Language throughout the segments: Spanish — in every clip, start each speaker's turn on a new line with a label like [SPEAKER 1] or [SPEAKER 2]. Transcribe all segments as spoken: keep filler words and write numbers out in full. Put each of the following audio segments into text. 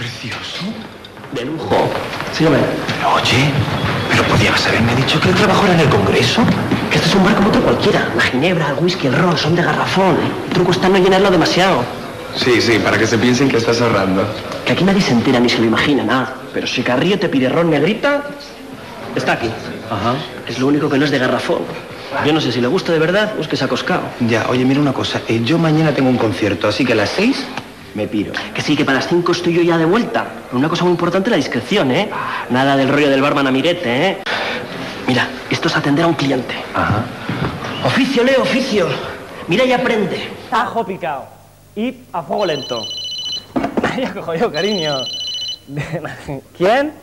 [SPEAKER 1] precioso.
[SPEAKER 2] De lujo. Sígueme.
[SPEAKER 1] Pero oye, pero podías haberme dicho que el trabajo era en el Congreso.
[SPEAKER 2] Que este es un bar como otro cualquiera. La ginebra, el whisky, el ron son de garrafón. El truco está en no llenarlo demasiado.
[SPEAKER 1] Sí, sí, para que se piensen que estás ahorrando.
[SPEAKER 2] Que aquí nadie se entera ni se lo imagina, nada. Pero si Carrillo te pide ron negrita, está aquí.
[SPEAKER 1] Ajá.
[SPEAKER 2] Es lo único que no es de garrafón. Yo no sé si le gusta de verdad o es que se ha coscado.
[SPEAKER 1] Ya, oye, mira una cosa. Eh, yo mañana tengo un concierto, así que a las seis me piro.
[SPEAKER 2] Que sí, que para las cinco estoy yo ya de vuelta. Una cosa muy importante, la discreción, ¿eh? Nada del rollo del barman amiguete, ¿eh? Mira, esto es atender a un cliente.
[SPEAKER 1] Ajá.
[SPEAKER 2] Oficio, Leo, oficio. Mira y aprende.
[SPEAKER 3] Ajo picado. Y a fuego lento. Ya cojo yo, cariño. ¿Quién?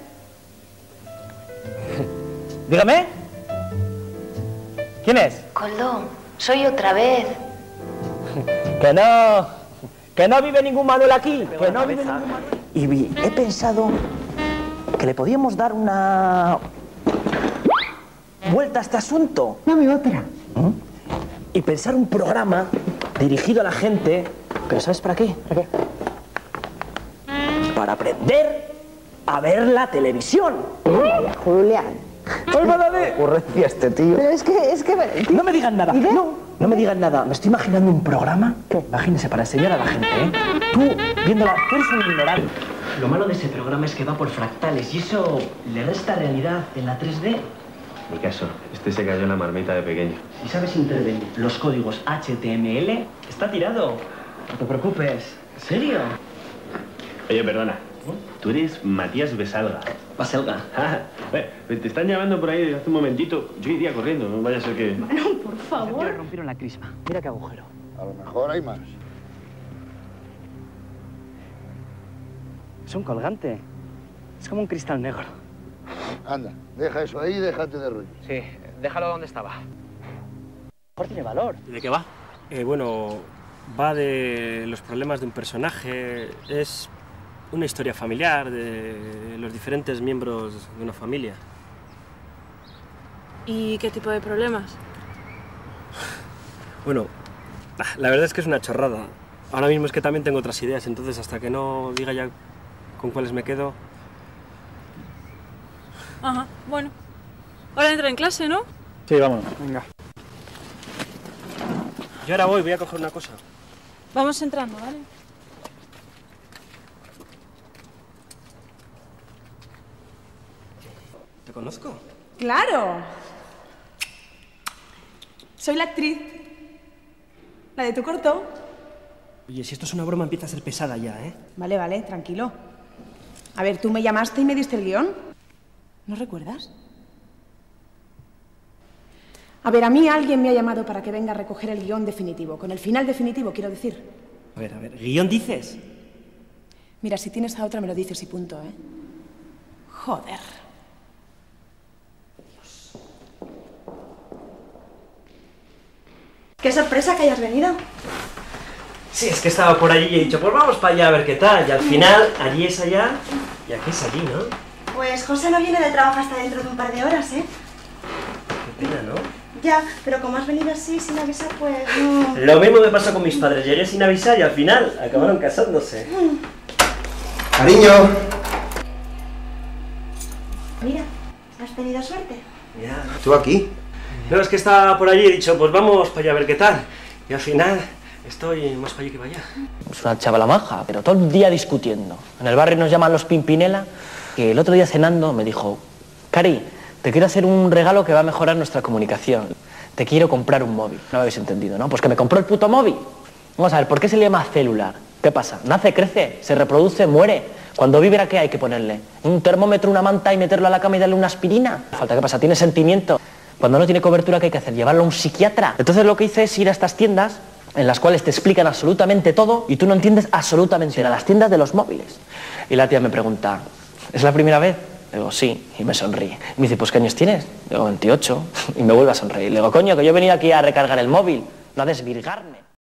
[SPEAKER 3] Dígame. ¿Quién es?
[SPEAKER 4] Coldo, soy otra vez.
[SPEAKER 3] Que no. Que no vive ningún Manuel aquí. Que no vive ningún Manuel. Y vi- he pensado que le podíamos dar una vuelta a este asunto.
[SPEAKER 5] Dame otra.
[SPEAKER 3] ¿Mm? Y pensar un programa dirigido a la gente. ¿Pero sabes para qué? ¿Para qué? Para aprender a ver la televisión.
[SPEAKER 5] Julián.
[SPEAKER 3] Ocurrencia este tío.
[SPEAKER 5] Pero es que, es que...
[SPEAKER 3] No me digan nada.
[SPEAKER 5] ¿Y ve?
[SPEAKER 3] No, no me digan nada. Me estoy imaginando un programa. Imagínese, para enseñar a la gente, ¿eh? Tú, viéndola, tú eres un ignorante.
[SPEAKER 2] Lo malo de ese programa es que va por fractales y eso le resta realidad en la tres D.
[SPEAKER 6] Ni caso, este se cayó en la marmita de pequeño.
[SPEAKER 2] Si sabes intervenir los códigos H T M L, está tirado. No te preocupes. ¿En serio?
[SPEAKER 6] Oye, perdona. Tú eres Matías Besalga.
[SPEAKER 2] Baselga.
[SPEAKER 6] Ah, eh, te están llamando por ahí desde hace un momentito. Yo iría corriendo, no vaya a ser que...
[SPEAKER 4] Bueno, por favor.
[SPEAKER 2] Rompieron la crisma. Mira qué agujero.
[SPEAKER 7] A lo mejor hay más.
[SPEAKER 3] Es un colgante. Es como un cristal negro.
[SPEAKER 7] Anda, deja eso ahí y déjate de rollo.
[SPEAKER 3] Sí, déjalo donde estaba. Mejor tiene valor.
[SPEAKER 8] ¿De qué va? Eh, bueno, va de los problemas de un personaje. Es una historia familiar de los diferentes miembros de una familia.
[SPEAKER 4] ¿Y qué tipo de problemas?
[SPEAKER 8] Bueno, la verdad es que es una chorrada. Ahora mismo es que también tengo otras ideas, entonces hasta que no diga ya con cuáles me quedo...
[SPEAKER 4] Ajá, bueno. Ahora entra en clase, ¿no?
[SPEAKER 3] Sí, vámonos. Venga.
[SPEAKER 8] Yo ahora voy, voy a coger una cosa.
[SPEAKER 4] Vamos entrando, ¿vale?
[SPEAKER 8] ¿Te conozco?
[SPEAKER 9] ¡Claro! Soy la actriz. La de tu corto.
[SPEAKER 8] Oye, si esto es una broma empieza a ser pesada ya, ¿eh?
[SPEAKER 9] Vale, vale, tranquilo. A ver, tú me llamaste y me diste el guión. ¿No recuerdas? A ver, a mí alguien me ha llamado para que venga a recoger el guión definitivo. Con el final definitivo, quiero decir.
[SPEAKER 8] A ver, a ver, ¿guión dices?
[SPEAKER 9] Mira, si tienes a otra me lo dices y punto, ¿eh? Joder. Dios. ¡Qué sorpresa que hayas venido!
[SPEAKER 8] Sí, es que estaba por allí y he dicho, pues vamos para allá a ver qué tal. Y al final, allí es allá y aquí es allí, ¿no?
[SPEAKER 9] Pues José no viene de trabajo hasta dentro de un par de horas, ¿eh?
[SPEAKER 8] Qué pena, ¿no?
[SPEAKER 9] Ya, pero como has venido así, sin avisar, pues no...
[SPEAKER 8] Lo mismo me pasó con mis padres. Llegué sin avisar y al final acabaron casándose.
[SPEAKER 1] Cariño.
[SPEAKER 9] Mira, has tenido suerte.
[SPEAKER 8] Ya.
[SPEAKER 1] ¿Tú aquí?
[SPEAKER 8] No, es que estaba por allí y he dicho, pues vamos para allá a ver qué tal. Y al final estoy más para allí que para allá.
[SPEAKER 3] Es una chavala maja, pero todo el día discutiendo. En el barrio nos llaman los Pimpinela, que el otro día cenando me dijo, Cari, te quiero hacer un regalo que va a mejorar nuestra comunicación. Te quiero comprar un móvil. No habéis entendido, ¿no? Pues que me compró el puto móvil. Vamos a ver, ¿por qué se le llama celular? ¿Qué pasa? Nace, crece, se reproduce, muere. Cuando vive, ¿a qué hay que ponerle? ¿Un termómetro, una manta y meterlo a la cama y darle una aspirina? Falta, ¿qué pasa? ¿Tiene sentimiento? Cuando no tiene cobertura, ¿qué hay que hacer? ¿Llevarlo a un psiquiatra? Entonces lo que hice es ir a estas tiendas en las cuales te explican absolutamente todo y tú no entiendes absolutamente nada. Las tiendas de los móviles. Y la tía me pregunta, ¿es la primera vez? Digo, sí, y me sonríe. Y me dice, pues ¿qué años tienes? Digo, veintiocho. Y me vuelve a sonreír. Le digo, coño, que yo he venido aquí a recargar el móvil, no a desvirgarme.